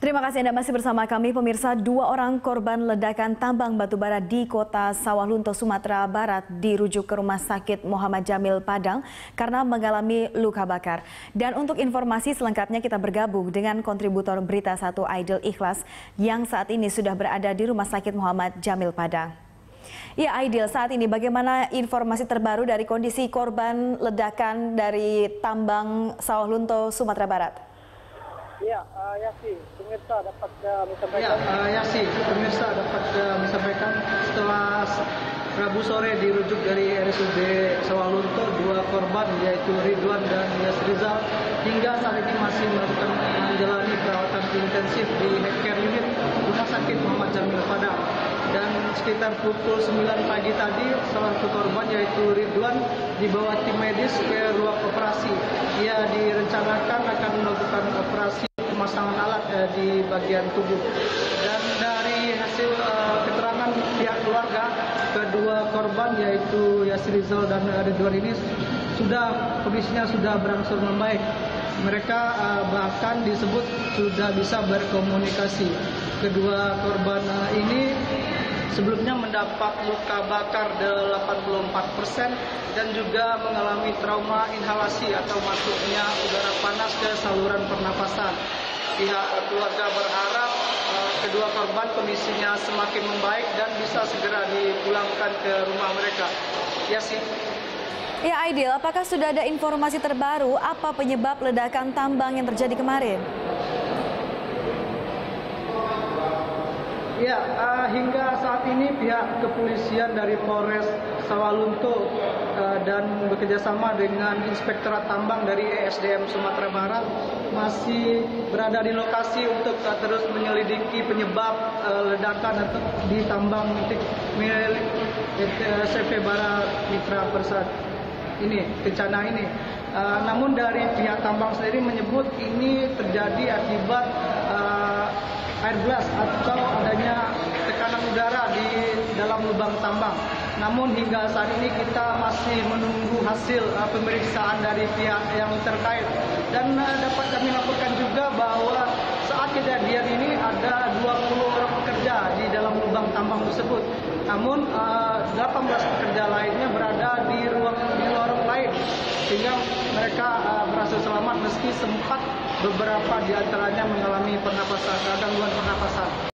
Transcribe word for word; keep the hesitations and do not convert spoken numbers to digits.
Terima kasih Anda masih bersama kami, pemirsa. Dua orang korban ledakan tambang batubara di kota Sawah Lunto, Sumatera Barat dirujuk ke Rumah Sakit Muhammad Jamil Padang karena mengalami luka bakar. Dan untuk informasi selengkapnya kita bergabung dengan kontributor Berita Satu Aidil Ikhlas yang saat ini sudah berada di Rumah Sakit Muhammad Jamil Padang. Ya Aidil, saat ini bagaimana informasi terbaru dari kondisi korban ledakan dari tambang Sawah Lunto, Sumatera Barat? Ya, uh, Yasi, pemirsa dapat kami sampaikan. Ya, uh, Yasi, pemirsa dapat kami sampaikan setelah Rabu sore dirujuk dari R S U D Sawah Lunto, dua korban yaitu Ridwan dan Yasrizal hingga saat ini masih melakukan menjalani perawatan intensif di healthcare unit Rumah Sakit Muhammad Jamil Padang. Dan sekitar pukul sembilan pagi tadi, salah satu korban yaitu Ridwan dibawa tim medis ke ruang operasi. Ia direncanakan akan melakukan operasi pemasangan alat eh, di bagian tubuh. Dan dari hasil eh, keterangan pihak keluarga, kedua korban yaitu Yasrizal dan Ridwan ini sudah kondisinya sudah berangsur membaik. Mereka uh, bahkan disebut sudah bisa berkomunikasi. Kedua korban uh, ini sebelumnya mendapat luka bakar delapan puluh empat persen dan juga mengalami trauma inhalasi atau masuknya udara panas ke saluran pernapasan. Pihak keluarga berharap uh, kedua korban kondisinya semakin membaik dan bisa segera dipulangkan ke rumah mereka. Ya sih. Ya Aidil, apakah sudah ada informasi terbaru apa penyebab ledakan tambang yang terjadi kemarin? Ya, uh, hingga saat ini pihak kepolisian dari Polres Sawah Lunto uh, dan bekerjasama dengan Inspektorat Tambang dari E S D M Sumatera Barat masih berada di lokasi untuk uh, terus menyelidiki penyebab uh, ledakan di tambang milik uh, C V Bara Mitra Persat ini, bencana ini. Uh, namun dari pihak tambang sendiri menyebut ini terjadi akibat uh, air blast atau adanya tekanan udara di dalam lubang tambang. Namun hingga saat ini kita masih menunggu hasil uh, pemeriksaan dari pihak yang terkait. Dan uh, dapat kami laporkan juga bahwa saat kejadian ini ada dua puluh orang pekerja di dalam lubang tambang tersebut. Namun uh, delapan belas pekerja lainnya berada di ruang di lorong lain, sehingga mereka uh, berhasil selamat meski sempat beberapa di antaranya mengalami pernapasan, gangguan pernapasan.